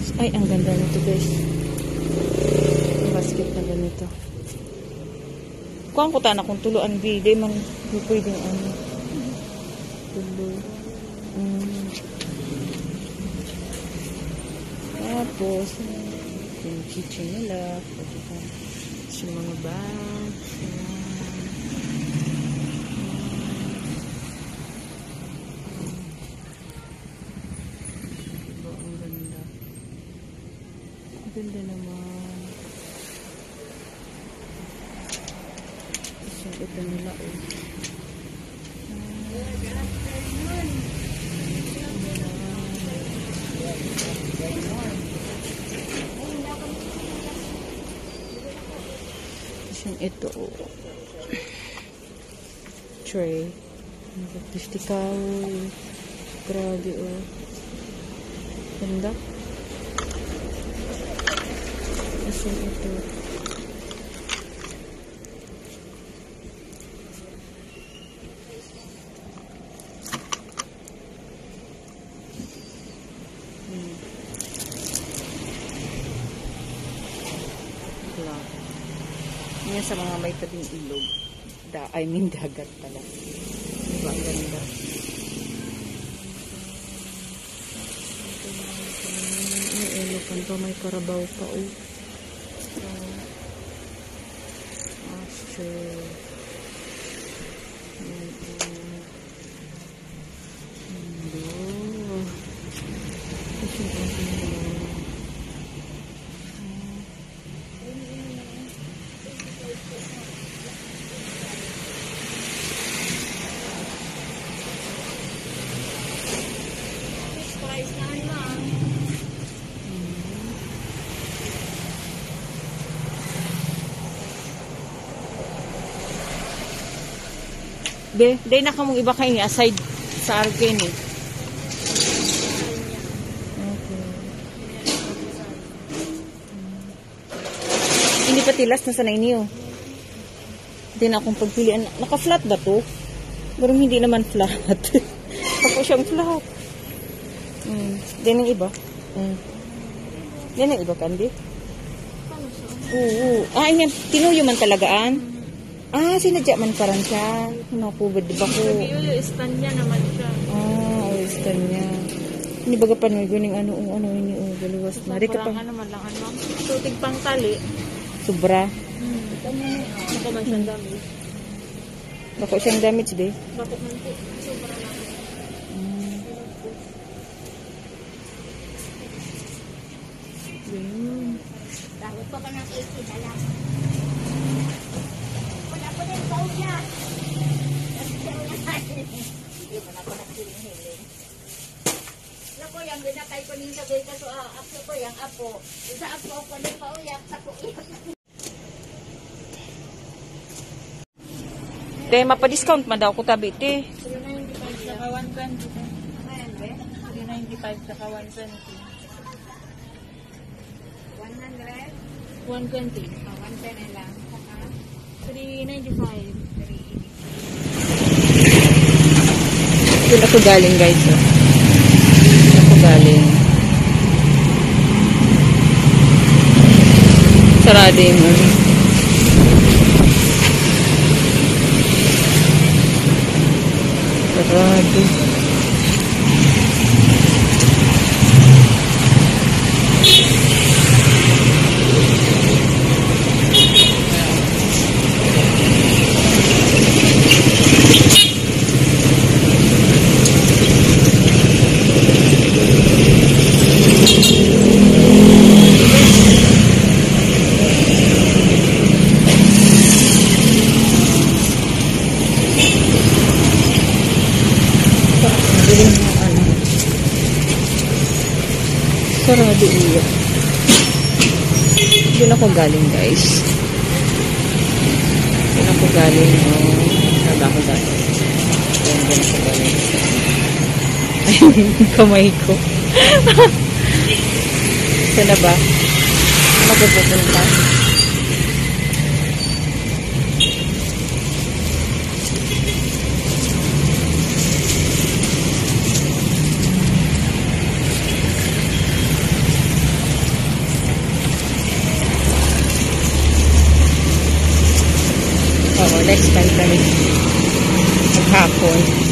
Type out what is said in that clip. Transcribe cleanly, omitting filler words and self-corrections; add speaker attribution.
Speaker 1: Ay, ang ganda nito guys. Ang basket na ganito. Kuhaan ko ta na kung tuluan bide man pwedeng ano. Tulo. Tapos yung kitchen nila. Yung mga bags. Ganda naman. So, ito nila oh. Ito oh. Tray. Nagpistikaw. Grabe oh. Ganda. Ito. Yan sa mga may tabing ilog. I mean dagat pala. Diba ang ganda? May elephant pa, may karabaw pa oh. Day na ka mong iba kayo aside sa arcane eh. Okay. Hindi pa tilas na sanay niyo. Hindi na akong pagpilian. Naka-flat ba to? Pero hindi naman flat. Ako siyang flat. Din ang iba. Din ang iba kandi? Oo. Ah, yan. Tinuyo man talagaan. Ah, sinadya man parang siya. Nakubad, di ba ko?
Speaker 2: Yung stand niya naman siya.
Speaker 1: Ah, o stand niya. Hindi baga pa nung guning ano ini o galuwas na.
Speaker 2: Parang ano man lang ano. Tutig pang tali.
Speaker 1: Sobra.
Speaker 2: Baka man siyang damage.
Speaker 1: Bako siyang damage di?
Speaker 2: Bako man po. Sobra lang.
Speaker 3: Bakit pa ka na ikidala? Wala po na yung paus niya. Hindi mo na po nakihiling. Naku, yung binatay ko ninyo gawin ka so apo ko, yung apo. Isa apo ko na pauyak sa kuiyak.
Speaker 1: Te, mapa-discount man daw ko tabi, te.
Speaker 2: 395 saka 120. 395 saka 120. 120.
Speaker 3: 110 lang.
Speaker 2: 395.
Speaker 1: Doon ako galing guys. Doon ako galing. Sarado yung ano. Sarado. Sarado iya. Doon ako galing guys. Doon ako galing. Saba ako galing. Doon ako galing. Ay, kamay ko. Sana ba? Magpupunta. next time kami. Maghapon.